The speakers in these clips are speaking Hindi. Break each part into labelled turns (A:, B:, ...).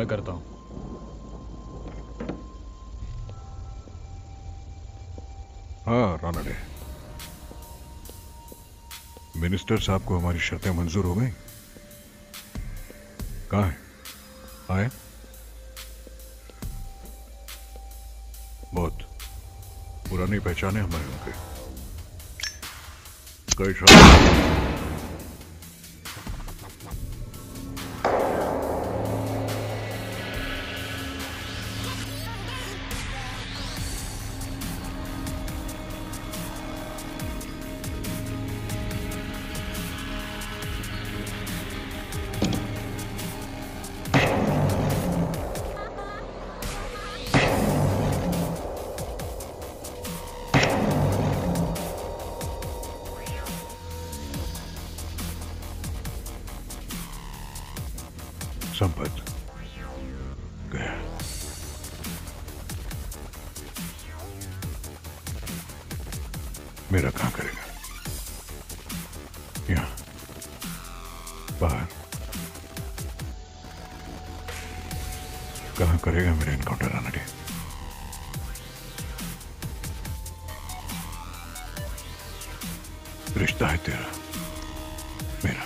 A: मैं करता हूं।
B: हाँ रानडे, मिनिस्टर साहब को हमारी शर्तें मंजूर हो गई। कहाँ है? आए? बहुत पुरानी पहचान है हमारे उनके। कई संपत गया। मेरा कहां करेगा? यहां बाहर कहां करेगा मेरा एनकाउंटर? रानडे, रिश्ता है तेरा मेरा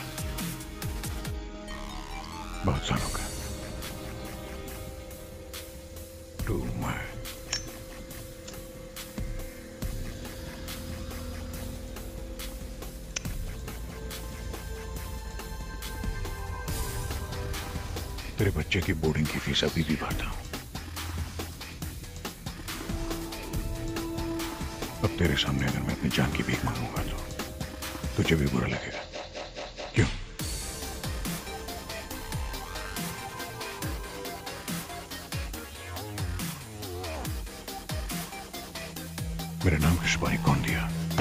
B: बहुत सालों का। तू मैं तेरे बच्चे की बोर्डिंग की फीस अभी भी भरता हूं। अब तेरे सामने अगर मैं अपनी जान की भीख मांगूंगा तो तुझे भी बुरा लगेगा। क्यों? मेरे नाम की सुपारी कौन दिया?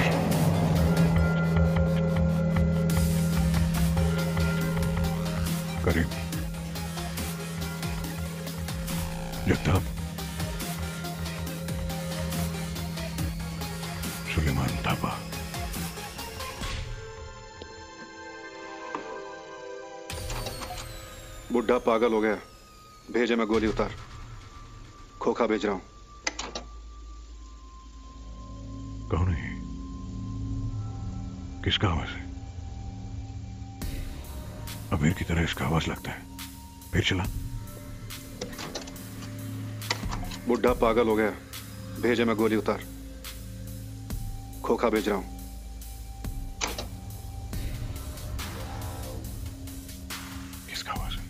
B: करीम, जगताप, सुलेमान थापा।
C: बुढ़ा पागल हो गया, भेजे मैं गोली उतार। खोखा भेज रहा हूं।
B: कौन है? किसका आवाज है? अमीर की तरह इसका आवाज लगता है। फिर चला।
C: बुढ़ा पागल हो गया, भेजे मैं गोली उतार। खोखा भेज रहा हूं।
B: किसका आवाज है?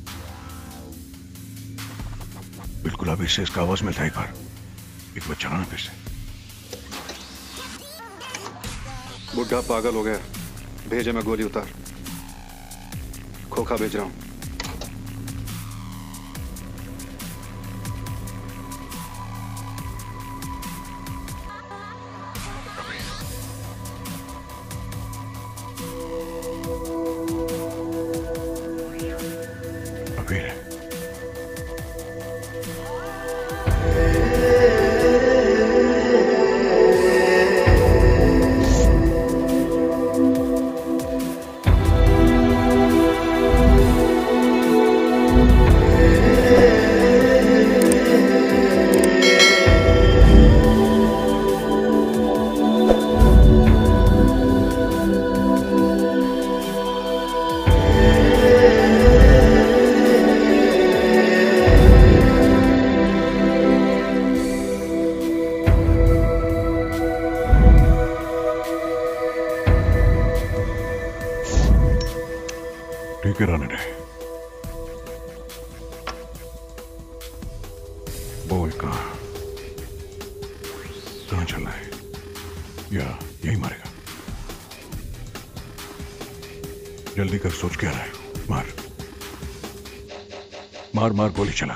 B: बिल्कुल अभी से इसका आवाज मिलता है। एक बार चलाना फिर से।
C: बुढ़ा पागल हो गया, भेजे मैं गोली उतार। खोखा भेज रहा हूं।
B: ठीक है रानडे, बोल कहां चलना है? या यही मारेगा? जल्दी कर, सोच क्या रहा है? मार मार मार, गोली चला।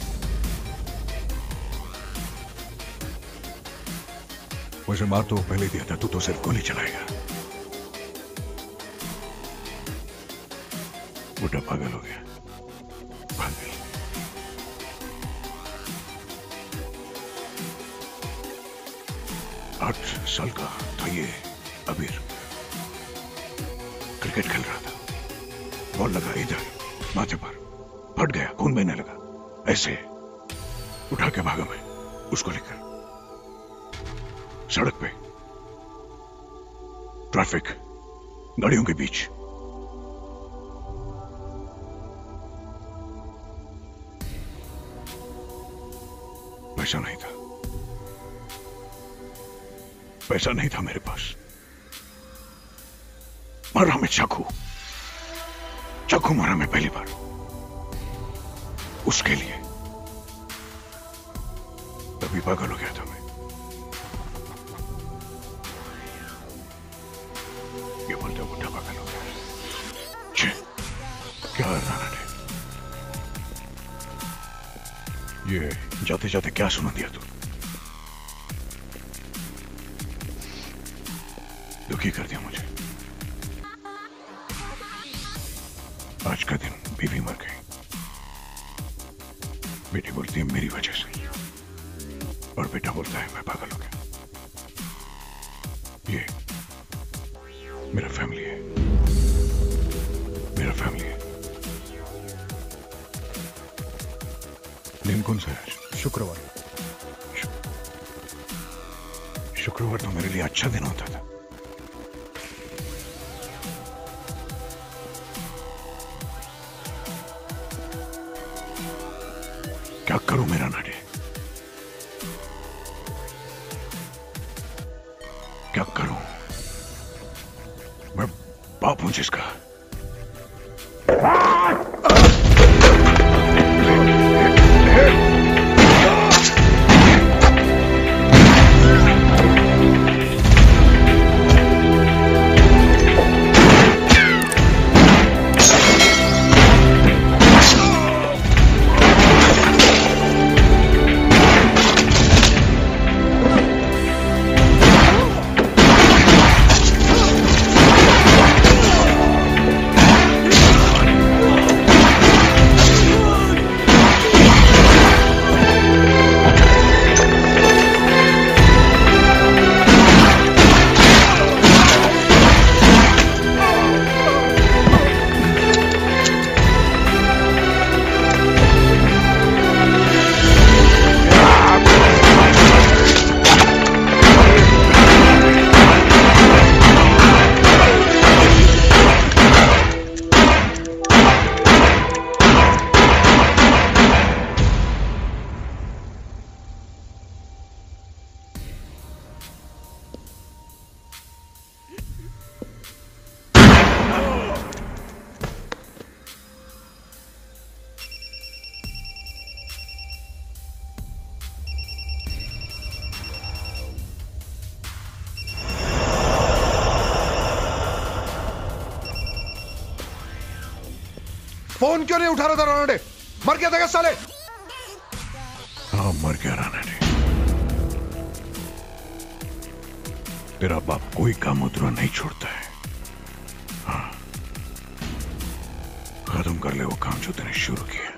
B: वैसे मार तो पहले दिया था, तू तो सिर्फ गोली चलाएगा। बुढ़ा पागल हो गया, पागल। 8 साल का था ये अबीर। क्रिकेट खेल रहा था, बॉल लगा इधर माथे पर, फट गया, खून बहने लगा। ऐसे उठा के भागा मैं उसको लेकर। सड़क पे ट्रैफिक, गाड़ियों के बीच। पैसा नहीं था, पैसा नहीं था मेरे पास। मारा मैं चाकू, चाकू मारा मैं पहली बार उसके लिए। तभी पागल हो गया था मैं। ये बोलते बुढ़ा पागल हो गया। छे, क्या राणा ने ये जाते जाते क्या सुना दिया तू? दुखी कर दिया मुझे। आज का दिन बीवी मर गई। बेटी बोलती है मेरी वजह से, और बेटा बोलता है मैं पागल हो गया। ये मेरा फैमिली है, मेरा फैमिली है। दिन कौन सा है आज?
A: शुक्रवार।
B: शुक्रवार तो मेरे लिए अच्छा दिन होता था। क्या करूं मेरा नाडे? क्या करूं? मैं बाप हूं जिसका।
A: फोन क्यों नहीं उठा रहा था राणा डे? मर गया था क्या साले?
B: हाँ मर गया राणा डे। तेरा बाप कोई काम अधूरा नहीं छोड़ता है। हाँ खत्म कर ले वो काम जो तूने शुरू किया।